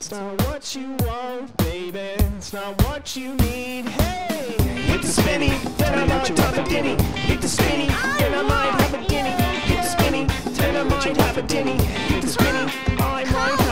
It's not what you want, baby. It's not what you need. Hey, hit the spinny, then I might have a dinny. Hit the spinny, then I might have a dinny. Hit the spinny, then I might have a dinny. Hit the spinny, I might have